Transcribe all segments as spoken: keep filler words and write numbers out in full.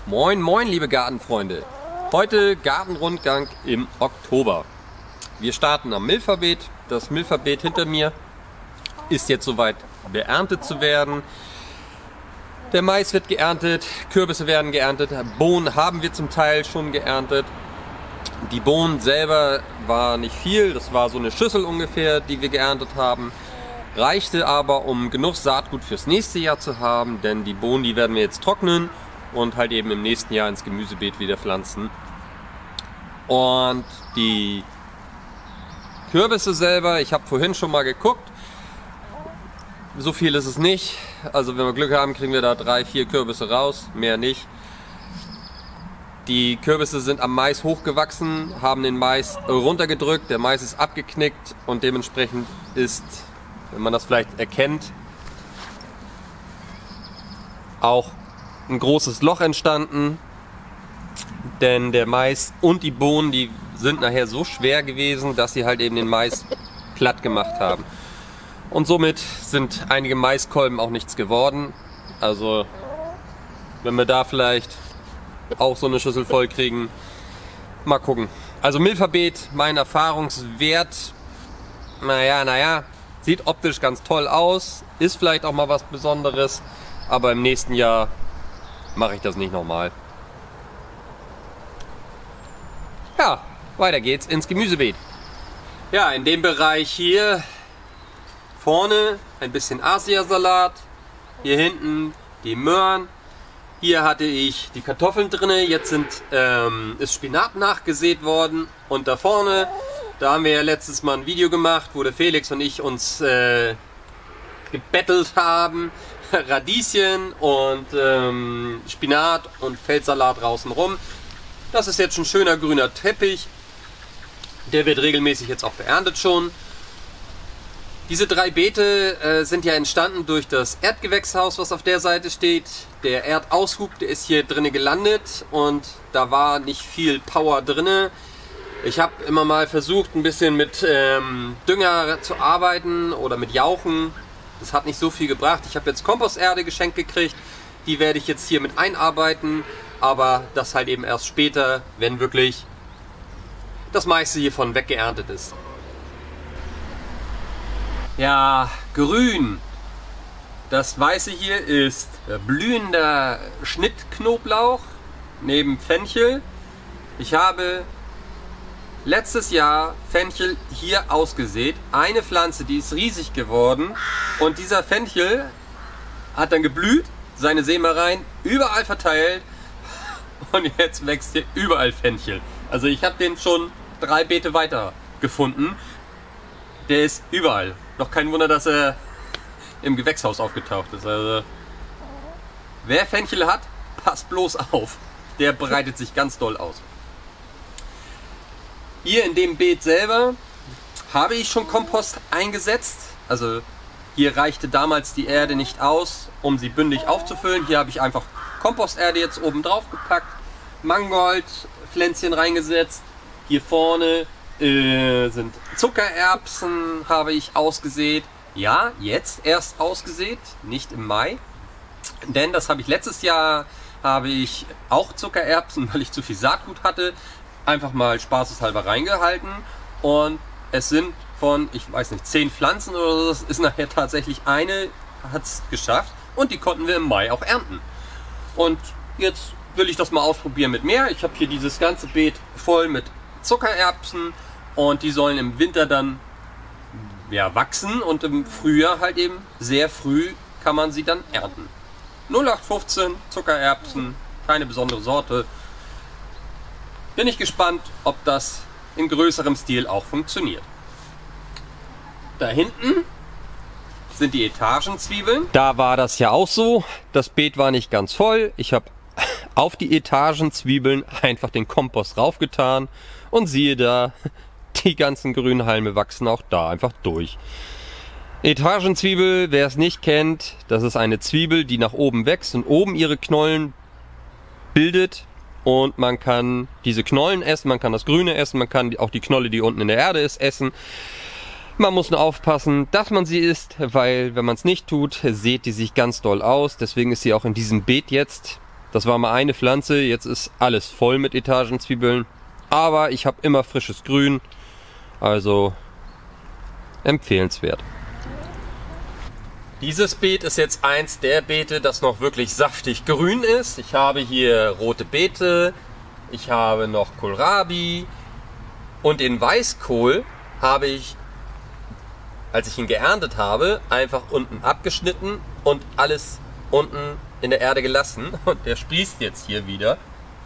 Moin moin liebe Gartenfreunde, heute Gartenrundgang im Oktober. Wir starten am Milferbeet. Das Milferbeet hinter mir ist jetzt soweit beerntet zu werden. Der Mais wird geerntet, Kürbisse werden geerntet, Bohnen haben wir zum Teil schon geerntet. Die Bohnen selber war nicht viel, das war so eine Schüssel ungefähr, die wir geerntet haben. Reichte aber, um genug Saatgut fürs nächste Jahr zu haben, denn die Bohnen, die werden wir jetzt trocknen und halt eben im nächsten Jahr ins Gemüsebeet wieder pflanzen. Und die Kürbisse selber, ich habe vorhin schon mal geguckt, so viel ist es nicht. Also wenn wir Glück haben, kriegen wir da drei, vier Kürbisse raus, mehr nicht. Die Kürbisse sind am Mais hochgewachsen, haben den Mais runtergedrückt, der Mais ist abgeknickt und dementsprechend ist, wenn man das vielleicht erkennt, auch ein großes Loch entstanden, denn der Mais und die Bohnen, die sind nachher so schwer gewesen, dass sie halt eben den Mais platt gemacht haben. Und somit sind einige Maiskolben auch nichts geworden. Also wenn wir da vielleicht auch so eine Schüssel voll kriegen, mal gucken. Also Milferbeet, mein Erfahrungswert, naja, naja, sieht optisch ganz toll aus, ist vielleicht auch mal was Besonderes, aber im nächsten Jahr mache ich das nicht nochmal. Ja, weiter geht's ins Gemüsebeet. Ja, in dem Bereich hier vorne ein bisschen Asiasalat, hier hinten die Möhren, hier hatte ich die Kartoffeln drin, jetzt sind, ähm, ist Spinat nachgesät worden und da vorne, da haben wir ja letztes Mal ein Video gemacht, wo der Felix und ich uns äh, gebettelt haben. Radieschen und ähm, Spinat und Feldsalat draußen rum. Das ist jetzt ein schöner grüner Teppich. Der wird regelmäßig jetzt auch beerntet schon. Diese drei Beete äh, sind ja entstanden durch das Erdgewächshaus, was auf der Seite steht. Der Erdaushub, der ist hier drinnen gelandet und da war nicht viel Power drinne. Ich habe immer mal versucht, ein bisschen mit ähm, Dünger zu arbeiten oder mit Jauchen. Das hat nicht so viel gebracht. Ich habe jetzt Komposterde geschenkt gekriegt. Die werde ich jetzt hier mit einarbeiten. Aber das halt eben erst später, wenn wirklich das meiste hiervon weggeerntet ist. Ja, grün. Das weiße hier ist blühender Schnittknoblauch neben Fenchel. Ich habe letztes Jahr Fenchel hier ausgesät. Eine Pflanze, die ist riesig geworden. Und dieser Fenchel hat dann geblüht, seine Sämereien überall verteilt. Und jetzt wächst hier überall Fenchel. Also ich habe den schon drei Beete weiter gefunden. Der ist überall. Noch kein Wunder, dass er im Gewächshaus aufgetaucht ist. Also wer Fenchel hat, passt bloß auf. Der breitet sich ganz doll aus. Hier in dem Beet selber habe ich schon Kompost eingesetzt. Also hier reichte damals die Erde nicht aus, um sie bündig aufzufüllen. Hier habe ich einfach Komposterde jetzt oben drauf gepackt, Mangoldpflänzchen reingesetzt. Hier vorne äh, sind Zuckererbsen, habe ich ausgesät. Ja, jetzt erst ausgesät, nicht im Mai. Denn das habe ich letztes Jahr, habe ich auch Zuckererbsen, weil ich zu viel Saatgut hatte, einfach mal spaßeshalber reingehalten und es sind von, ich weiß nicht, zehn Pflanzen oder so, das ist nachher tatsächlich eine, hat es geschafft und die konnten wir im Mai auch ernten. Und jetzt will ich das mal ausprobieren mit mehr. Ich habe hier dieses ganze Beet voll mit Zuckererbsen und die sollen im Winter dann ja, wachsen und im Frühjahr halt eben sehr früh kann man sie dann ernten. null acht fünfzehn Zuckererbsen, keine besondere Sorte. Bin ich gespannt, ob das in größerem Stil auch funktioniert. Da hinten sind die Etagenzwiebeln. Da war das ja auch so. Das Beet war nicht ganz voll. Ich habe auf die Etagenzwiebeln einfach den Kompost raufgetan und siehe da, die ganzen grünen Halme wachsen auch da einfach durch. Etagenzwiebel, wer es nicht kennt, das ist eine Zwiebel, die nach oben wächst und oben ihre Knollen bildet. Und man kann diese Knollen essen, man kann das Grüne essen, man kann auch die Knolle, die unten in der Erde ist, essen. Man muss nur aufpassen, dass man sie isst, weil wenn man es nicht tut, sät die sich ganz doll aus. Deswegen ist sie auch in diesem Beet jetzt Das war mal eine Pflanze, jetzt ist alles voll mit Etagenzwiebeln. Aber ich habe immer frisches Grün, also empfehlenswert. Dieses Beet ist jetzt eins der Beete, das noch wirklich saftig grün ist. Ich habe hier rote Beete, ich habe noch Kohlrabi und den Weißkohl habe ich, als ich ihn geerntet habe, einfach unten abgeschnitten und alles unten in der Erde gelassen. Und der sprießt jetzt hier wieder.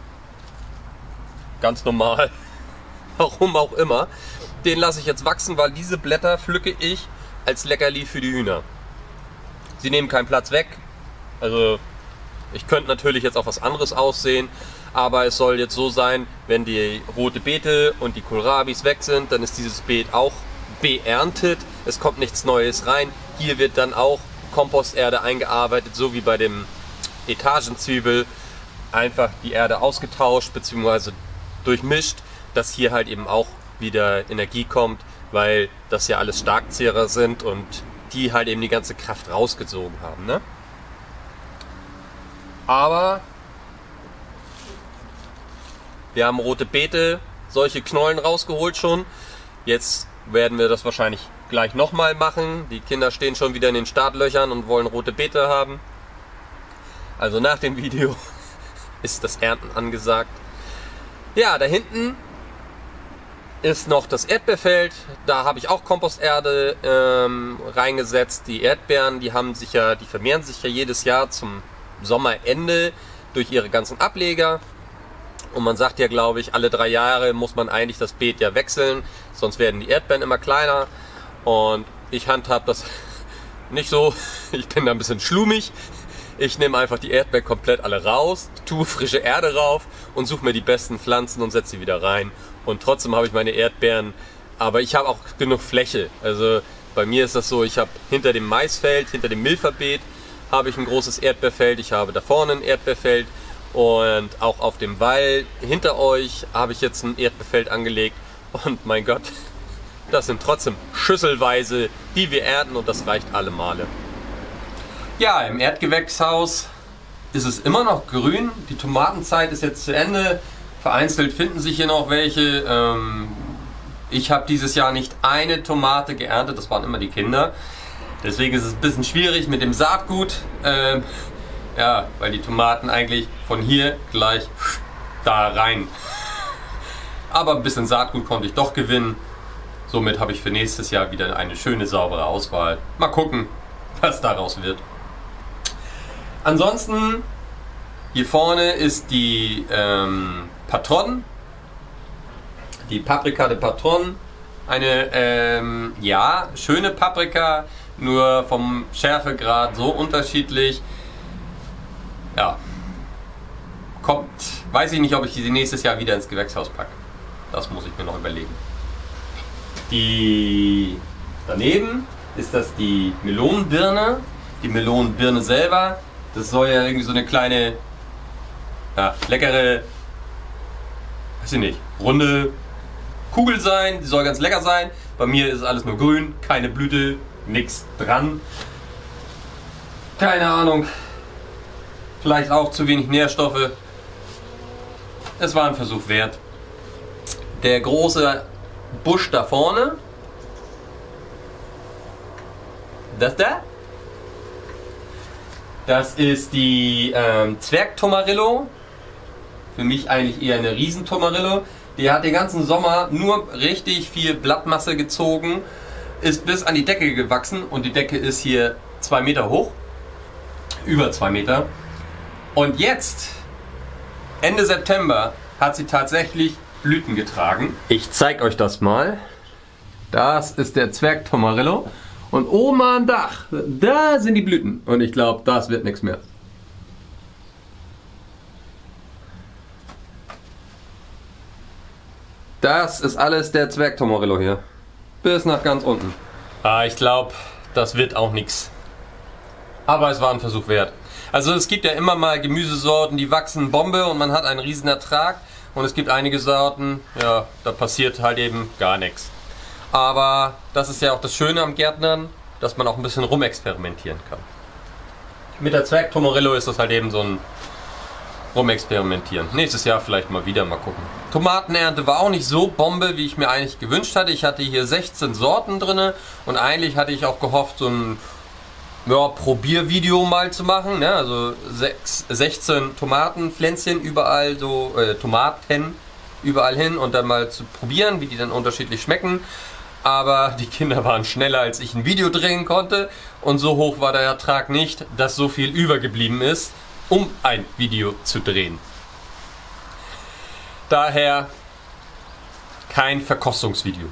Ganz normal. Warum auch immer. Den lasse ich jetzt wachsen, weil diese Blätter pflücke ich als Leckerli für die Hühner. Sie nehmen keinen Platz weg. Also ich könnte natürlich jetzt auch was anderes aussehen, aber es soll jetzt so sein, wenn die rote Beete und die Kohlrabis weg sind, dann ist dieses Beet auch beerntet. Es kommt nichts Neues rein. Hier wird dann auch Komposterde eingearbeitet, so wie bei dem Etagenzwiebel. Einfach die Erde ausgetauscht bzw. durchmischt, dass hier halt eben auch wieder Energie kommt, weil das ja alles Starkzehrer sind und die halt eben die ganze Kraft rausgezogen haben. Ne? Aber wir haben rote Beete, solche Knollen rausgeholt schon. Jetzt werden wir das wahrscheinlich gleich nochmal machen. Die Kinder stehen schon wieder in den Startlöchern und wollen rote Beete haben. Also nach dem Video ist das Ernten angesagt. Ja, da hinten ist noch das Erdbeerfeld. Da habe ich auch Komposterde ähm, reingesetzt. Die Erdbeeren, die haben sich ja, die vermehren sich ja jedes Jahr zum Sommerende durch ihre ganzen Ableger. Und man sagt ja, glaube ich, alle drei Jahre muss man eigentlich das Beet ja wechseln, sonst werden die Erdbeeren immer kleiner. Und ich handhab das nicht so. Ich bin da ein bisschen schlumig. Ich nehme einfach die Erdbeeren komplett alle raus, tue frische Erde rauf und suche mir die besten Pflanzen und setze sie wieder rein. Und trotzdem habe ich meine Erdbeeren, aber ich habe auch genug Fläche. Also bei mir ist das so, ich habe hinter dem Maisfeld, hinter dem Milferbeet habe ich ein großes Erdbeerfeld. Ich habe da vorne ein Erdbeerfeld und auch auf dem Wall hinter euch habe ich jetzt ein Erdbeerfeld angelegt. Und mein Gott, das sind trotzdem schüsselweise, die wir ernten und das reicht alle Male. Ja, im Erdgewächshaus ist es immer noch grün. Die Tomatenzeit ist jetzt zu Ende. Vereinzelt finden sich hier noch welche. Ähm, ich habe dieses Jahr nicht eine Tomate geerntet, das waren immer die Kinder. Deswegen ist es ein bisschen schwierig mit dem Saatgut. Ähm, ja, weil die Tomaten eigentlich von hier gleich da rein. Aber ein bisschen Saatgut konnte ich doch gewinnen. Somit habe ich für nächstes Jahr wieder eine schöne, saubere Auswahl. Mal gucken, was daraus wird. Ansonsten, hier vorne ist die ähm, Patron, die Paprika de Patron. Eine, ähm, ja, schöne Paprika, nur vom Schärfegrad so unterschiedlich. Ja, kommt, weiß ich nicht, ob ich die nächstes Jahr wieder ins Gewächshaus packe. Das muss ich mir noch überlegen. Die daneben ist das die Melonenbirne. Die Melonenbirne selber. Das soll ja irgendwie so eine kleine, ja, leckere, weiß ich nicht, runde Kugel sein. Die soll ganz lecker sein. Bei mir ist alles nur grün, keine Blüte, nichts dran. Keine Ahnung. Vielleicht auch zu wenig Nährstoffe. Es war ein Versuch wert. Der große Busch da vorne. Das da? Das ist die ähm, Zwergtomarillo. Für mich eigentlich eher eine Riesentomarillo. Die hat den ganzen Sommer nur richtig viel Blattmasse gezogen, ist bis an die Decke gewachsen und die Decke ist hier zwei Meter hoch. Über zwei Meter. Und jetzt, Ende September, hat sie tatsächlich Blüten getragen. Ich zeige euch das mal. Das ist der Zwergtomarillo. Und oben am Dach, da sind die Blüten. Und ich glaube, das wird nichts mehr. Das ist alles der Zwergtomarillo hier. Bis nach ganz unten. Ah, ich glaube, das wird auch nichts. Aber es war ein Versuch wert. Also es gibt ja immer mal Gemüsesorten, die wachsen Bombe und man hat einen riesen Ertrag. Und es gibt einige Sorten, ja, da passiert halt eben gar nichts. Aber das ist ja auch das Schöne am Gärtnern, dass man auch ein bisschen rumexperimentieren kann. Mit der Zwergtomarillo ist das halt eben so ein rumexperimentieren. Nächstes Jahr vielleicht mal wieder, mal gucken. Tomatenernte war auch nicht so Bombe, wie ich mir eigentlich gewünscht hatte. Ich hatte hier sechzehn Sorten drin und eigentlich hatte ich auch gehofft, so ein ja, Probiervideo mal zu machen. Ne? Also sechs, sechzehn Tomatenpflänzchen überall, so äh, Tomaten überall hin und dann mal zu probieren, wie die dann unterschiedlich schmecken. Aber die Kinder waren schneller, als ich ein Video drehen konnte und so hoch war der Ertrag nicht, dass so viel übergeblieben ist, um ein Video zu drehen. Daher kein Verkostungsvideo.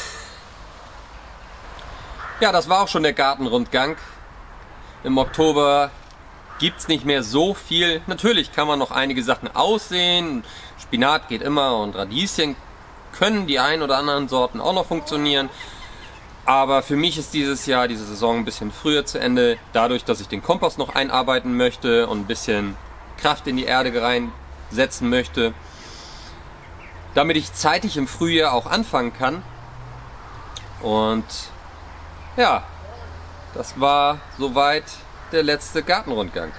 Ja, das war auch schon der Gartenrundgang. Im Oktober gibt es nicht mehr so viel. Natürlich kann man noch einige Sachen aussehen. Spinat geht immer und Radieschen können die ein oder anderen Sorten auch noch funktionieren. Aber für mich ist dieses Jahr, diese Saison ein bisschen früher zu Ende. Dadurch, dass ich den Kompost noch einarbeiten möchte und ein bisschen Kraft in die Erde reinsetzen möchte. Damit ich zeitig im Frühjahr auch anfangen kann. Und ja, das war soweit der letzte Gartenrundgang.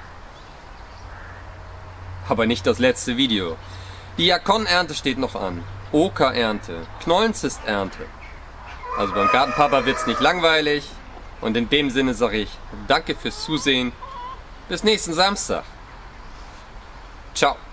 Aber nicht das letzte Video. Die Jakon-Ernte steht noch an. Oka-Ernte, Knollenzist-Ernte. Also beim Gartenpapa wird es nicht langweilig. Und in dem Sinne sage ich danke fürs Zusehen. Bis nächsten Samstag. Ciao.